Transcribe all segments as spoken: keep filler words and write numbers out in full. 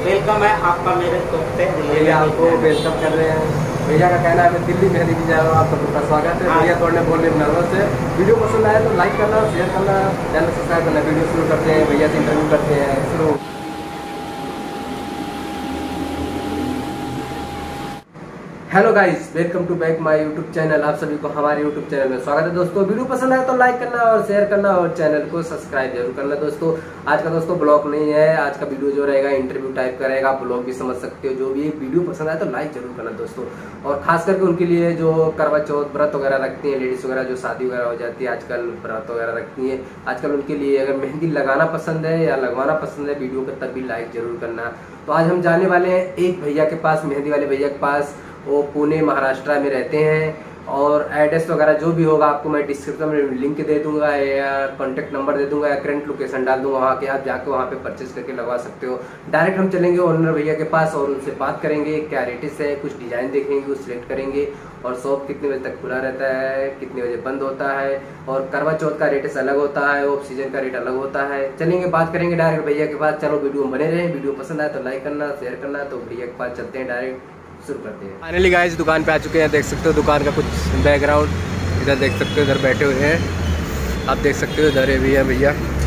Welcome है आपका मेरे शॉप पे। भैया आपको वेलकम कर रहे हैं। भैया का कहना है मैं दिल्ली मेहंदी डिजाइन हूँ, आप सबका स्वागत है। भैया थोड़े बोलने में नर्वस है। वीडियो पसंद आए तो लाइक करना, शेयर करना, चैनल सब्सक्राइब करना। वीडियो शुरू करते हैं, भैया से इंटरव्यू करते हैं। शुरू। Hello guys, welcome to back my YouTube channel. आप सभी को हमारे यूट्यूब चैनल में स्वागत है दोस्तों। वीडियो पसंद आए तो लाइक करना और शेयर करना और चैनल को सब्सक्राइब जरूर करना दोस्तों। आज का दोस्तों ब्लॉग नहीं है, आज का वीडियो जो रहेगा इंटरव्यू टाइप का रहेगा। आप ब्लॉग भी समझ सकते हो। जो भी वीडियो पसंद आए तो लाइक जरूर करना दोस्तों। और खास करके उनके लिए जो करवा चौथ व्रत वगैरह रखती हैं, लेडीज वगैरह जो शादी वगैरह हो जाती है आजकल, व्रत वगैरह रखती है आजकल, उनके लिए अगर मेहंदी लगाना पसंद है या लगवाना पसंद है वीडियो को, तब भी लाइक जरूर करना। तो आज हम जाने वाले हैं एक भैया के पास, मेहंदी वाले भैया के पास। वो पुणे महाराष्ट्र में रहते हैं। और एड्रेस वगैरह जो भी होगा आपको मैं डिस्क्रिप्शन में लिंक दे दूंगा या कॉन्टेक्ट नंबर दे दूंगा या करंट लोकेशन डाल दूंगा, वहाँ के आप जाके वहाँ पे परचेज करके लगवा सकते हो। डायरेक्ट हम चलेंगे ओनर भैया के पास और उनसे बात करेंगे क्या रेटिस है, कुछ डिजाइन देखेंगे, कुछ सिलेक्ट करेंगे और शॉप कितने बजे तक खुला रहता है, कितने बजे बंद होता है और करवा चौथ का रेटिस अलग होता है, ऑफ सीजन का रेट अलग होता है। चलेंगे बात करेंगे डायरेक्ट भैया के पास। चलो वीडियो में बने रहे। वीडियो पसंद आए तो लाइक करना, शेयर करना। तो भैया के पास चलते हैं, डायरेक्ट शुरू करते हैं। फाइनली गाइस दुकान पे आ चुके हैं। देख सकते हो दुकान का कुछ बैकग्राउंड, इधर देख सकते हो, इधर बैठे हुए हैं आप देख सकते हो। इधर ये भैया भैया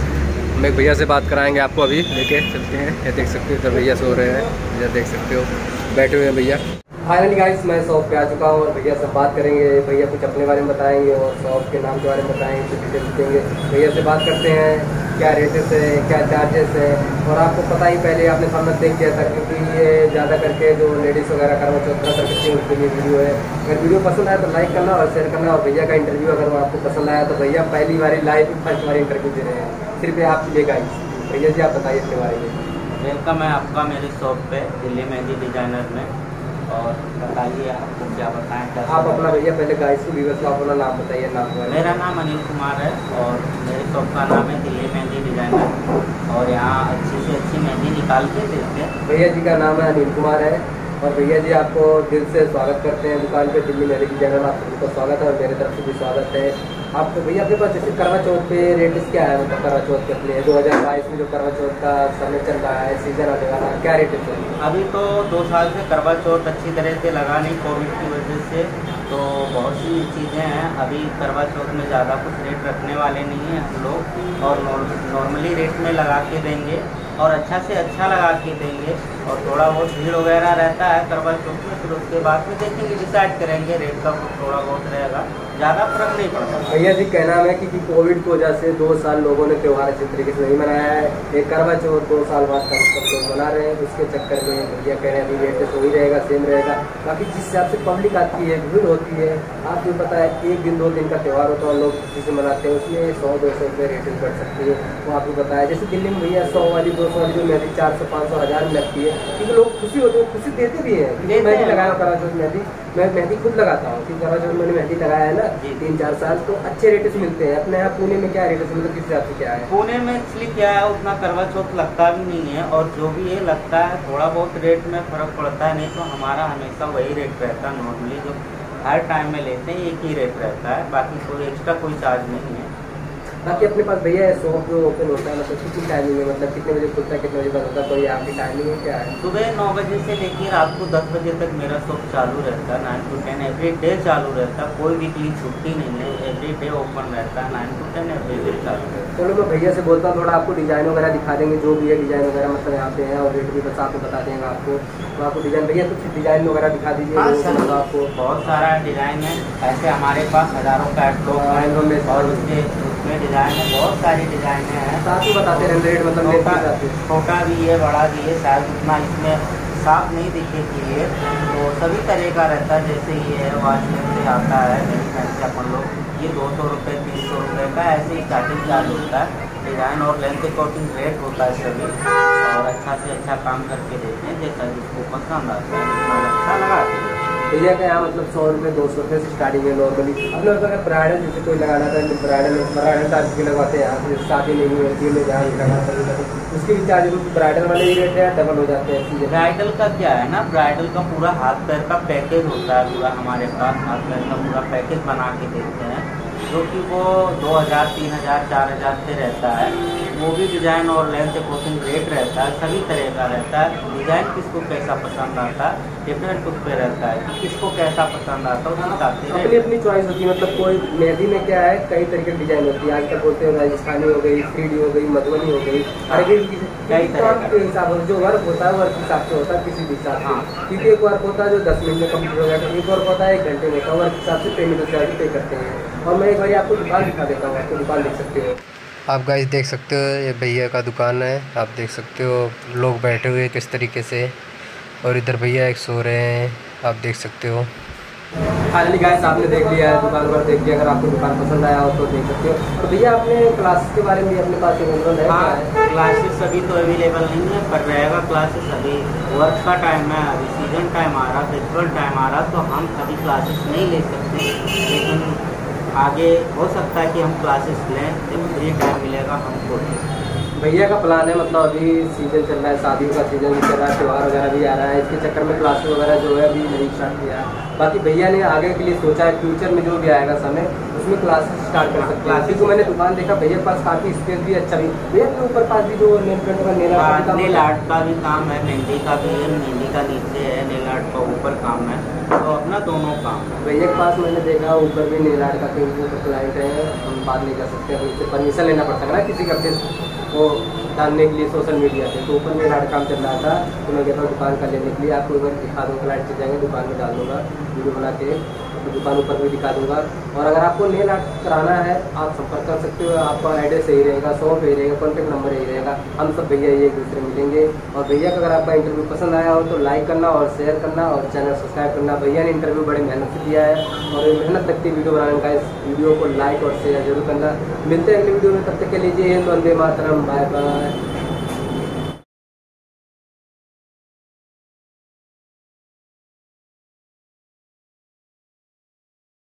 हम एक भैया से बात कराएंगे आपको, अभी लेके चलते हैं। ये देख सकते हो इधर भैया सो रहे हैं, इधर देख सकते हो बैठे हुए हैं भैया। फाइनली गाइस मैं शॉप पे आ चुका हूँ और भैया से बात करेंगे। भैया कुछ अपने बारे में बताएंगे और शॉप के नाम के बारे में बताएंगे, कुछ डिटेल्स देंगे। भैया से बात करते हैं क्या रेटेस है, क्या चार्जेस है। और आपको पता ही पहले आपने सामने देख लिया था, क्योंकि ये ज़्यादा करके जो लेडीज़ वगैरह करवा चौथ करती है उनके लिए वीडियो है। अगर वीडियो पसंद आए तो लाइक करना और शेयर करना। और भैया का इंटरव्यू अगर आपको पसंद आया तो भैया पहली बारी लाइव फर्स्ट बार इंटरव्यू दे रहे हैं सिर्फ आपके लिए गाइस। भैया जी आप बताइए इसके बारे में। वेलकम है आपका मेरे शॉप पे दिल्ली मेहंदी डिजाइनर में। और बताइए आपको क्या बताएं क्या आप अपना भैया पहले गाइस को व्यूअर्स को अपना नाम बताइए। नाम मेरा नाम अनिल कुमार है और मेरे शॉप का नाम है दिल्ली मेहंदी डिजाइनर और यहाँ अच्छी से अच्छी मेहंदी निकाल के देते हैं। भैया जी का नाम है अनिल कुमार है और भैया जी आपको दिल से स्वागत करते हैं दुकान पे दिल्ली मेहंदी डिजाइनर। आप सभी का स्वागत है और मेरे तरफ से भी स्वागत है आपको। भैया आपके पास जैसे करवा चौथ पे रेट्स क्या है, मतलब करवा चौथ के अपने दो हज़ार बाईस में जो करवा चौथ का समय चल रहा है, सीजन आने वाला है, क्या रेट है? अभी तो दो साल से करवा चौथ अच्छी तरह से लगा नहीं कोविड की वजह से, तो बहुत सी चीज़ें हैं। अभी करवा चौथ में ज़्यादा कुछ रेट रखने वाले नहीं हैं हम लोग और नॉर्मली रेट में लगा के देंगे और अच्छा से अच्छा लगा के देंगे। और थोड़ा बहुत भीड़ वगैरह रहता है करवा चौथ में, फिर उसके बाद में देखेंगे, डिसाइड करेंगे रेट का कुछ थोड़ा बहुत रहेगा, ज़्यादा फर्क नहीं पड़ता। भैया जी कहना है कि, कि कोविड की वजह से दो साल लोगों ने त्यौहार अच्छी तरीके से नहीं मनाया है। एक करवा चौथ दो साल बाद का सब लोग मना रहे हैं, उसके चक्कर में भैया कह रहे हैं अभी रेट तो वही रहेगा, सेम रहेगा। बाकी जिस हिसाब से पब्लिक आती है, भीड़ होती है, आपको पता है एक दिन दो दिन का त्यौहार होता है, लोग खुशी से मनाते हैं, उसमें सौ दो सौ रुपये रेटें बढ़ सकती है। वो आपको पता है जैसे दिल्ली में भैया सौ वाली दो सौ वाली जो मेहंदी चार सौ पाँच सौ हज़ार में लगती है, क्योंकि लोग खुशी होते हैं, खुशी देते भी हैं। मेहंदी लगाया करवा चौथ मेहंदी मैं मेहंदी खुद लगाता हूँ, क्योंकि करवा चौथ मैंने मेहंदी लगाया है ना तीन चार साल, तो अच्छे रेट्स मिलते हैं। अपने यहाँ पुणे में क्या रेट्स मतलब किस हिसाब से क्या है? पुणे में एक्चुअली क्या है, उतना करवा चौथ लगता भी नहीं है और जो भी ये लगता है थोड़ा बहुत रेट में फ़र्क पड़ता है, नहीं तो हमारा हमेशा वही रेट रहता है। नॉर्मली जो हर टाइम में लेते हैं एक ही रेट रहता है, बाकी कोई एक्स्ट्रा कोई चार्ज नहीं है। बाकी अपने पास भैया शॉप जो ओपन होता है मतलब कितनी टाइमिंग है, मतलब कितने बजे खुलता है कितने बजे बंद होता है, कोई आपकी टाइमिंग है क्या है? सुबह नौ बजे से लेकर रात को दस बजे तक मेरा शॉप चालू रहता है, nine to ten every day चालू रहता है, कोई वीकली छुट्टी नहीं है, एवरी डे ओपन रहता है, nine to ten every day चालू रहता है। चलो मैं भैया से बोलता हूँ थोड़ा आपको डिजाइन वगैरह दिखा देंगे, जो भी है डिजाइन वगैरह मतलब यहाँ पे है और रेट भी बस आपको बता देंगे आपको। तो आपको डिजाइन भैया कुछ डिजाइन वगैरह दिखा दीजिए। हाँ सर, आपको बहुत सारा डिजाइन है, ऐसे हमारे पास हज़ारों कैटलॉग है और उसके उसमें डिजाइन है, बहुत सारी डिजाइन है। साथ ही बताते हैं रेट मतलब छोटा भी है बड़ा भी है, शायद उतना इसमें साफ नहीं दिखे कि ये तो सभी तरह का रहता है। जैसे ये है वाशमेन से आता है से अपन लोग, ये दो सौ रुपये तीन सौ रुपये का ऐसे ही स्टार्टिंग चार्ज होता है। डिज़ाइन और लेंथ अकॉर्डिंग रेट होता है सभी, और अच्छा से अच्छा काम करके देते हैं जैसा जिसको पसंद आता है जितना अच्छा लगाते हैं। भैया का यहाँ मतलब सौ रुपये दो सौ रुपये से स्टार्टिंग है नॉर्मली। अपने अगर ब्राइडल जैसे कोई लगाना था ब्राइडल ब्राइडल चार्ज के लगवाते हैं यहाँ से, शादी नहीं होती है जहाँ लगाना था उसके भी चार्ज ब्राइडल वाले ही रेट है, डबल हो जाते हैं। ब्राइडल का क्या है ना, ब्राइडल का पूरा हाथ पैर का पैकेज होता है, पूरा हमारे पास हाथ पैर का पूरा पैकेज बना के देते हैं। जो कि वो दो हज़ार तीन हज़ार चार हज़ार से रहता है। वो भी डिज़ाइन और लेंथ अप्रोचिंग रेट रहता है, सभी तरह का रहता है। डिज़ाइन किसको कैसा पसंद आता है डिफरेंट उस पर रहता है कि किसको कैसा पसंद आता है, उस हिसाब से अपनी अपनी चॉइस होती है। मतलब कोई मेहंदी में क्या है, कई तरह की डिजाइन होती है। आजकल बोलते हैं राजस्थानी हो गई, थ्री डी हो गई, मधुबनी हो गई, अरबी कई तरह के हिसाब से जो वर्क होता है वर्क हिसाब से होता है किसी भी हिसाब से। क्योंकि एक वर्क होता है जो दस मिनट में कम्प्लीट हो जाता है, एक वर्क होता है एक घंटे में होता है। वर्क हिसाब से पेमेंट उस चार्ज पे करते हैं। और मैं एक बार आपको दुकान दिखा देता हूँ, आपको दुकान देख सकते हो। आप गाइस देख सकते हो ये भैया का दुकान है। आप देख सकते हो लोग बैठे हुए किस तरीके से, और इधर भैया एक सो रहे हैं, आप देख सकते हो। फाइनली गाइस आपने देख लिया है, दुकान पर देख लिया। अगर आपको दुकान पसंद आया हो तो देख सकते हो। तो भैया आपने क्लासेस के बारे में अपने पास अवेलेबल है? हाँ, क्लासेस अभी तो अवेलेबल नहीं है, पर रहेगा क्लासेस। अभी वर्क का टाइम है, अभी सीजन टाइम आ रहा, फेस्टिवल टाइम आ रहा, तो हम अभी क्लासेस नहीं ले सकते। लेकिन आगे हो सकता है कि हम क्लासेस लें, जब फ्री टाइम मिलेगा हमको। भैया का प्लान है, मतलब अभी सीजन चल रहा है, शादियों का सीजन भी चल रहा है, त्यौहार वगैरह भी आ रहा है, इसके चक्कर में क्लासेस वगैरह जो है अभी नहीं स्टार्ट किया है। बाकी भैया ने आगे के लिए सोचा है, फ्यूचर में जो भी आएगा समय उसमें क्लासेस स्टार्ट कर सकते हैं। क्योंकि मैंने दुकान देखा भैया के पास काफ़ी स्पेस भी अच्छा भी। भैया के ऊपर पास भी जो नेल पेंट का नेल नेल आर्ट का भी काम है, मेहंदी का भी है, मेहंदी का नीचे है, नेल आर्ट का ऊपर काम है, तो अपना दोनों काम है। भैया के पास मैंने देखा ऊपर भी नेल आर्ट का, क्योंकि क्लाइंट है, हम बात नहीं कर सकते, हम उससे परमिशन लेना पड़ता है ना किसी का फेस वो डालने के लिए सोशल मीडिया पे। तो ऊपर में लाड काम चल रहा था, तो मैं कहता हूँ दुकान का लेने के लिए आपको एक बार दिखा दूँगा। लाइट चल जाएंगे, दुकान में डाल दूँगा वीडियो बना के, तो दुकान ऊपर भी दिखा दूँगा। और अगर आपको नेल आर्ट कराना है आप संपर्क कर सकते हो। आपका एड्रेस यही रहेगा, शॉप यही रहेगा, कॉन्टैक्ट नंबर यही रहेगा। हम सब भैया ये एक दूसरे मिलेंगे। और भैया का अगर आपका इंटरव्यू पसंद आया हो तो लाइक करना और शेयर करना और चैनल सब्सक्राइब करना। भैया ने इंटरव्यू बड़े मेहनत से दिया है और मेहनत लगती है वीडियो बनाने का। इस वीडियो को लाइक और शेयर जरूर करना। मिलते हैं अगले वीडियो में, तब तक के लीजिए वंदे मातरम, बाय बाय।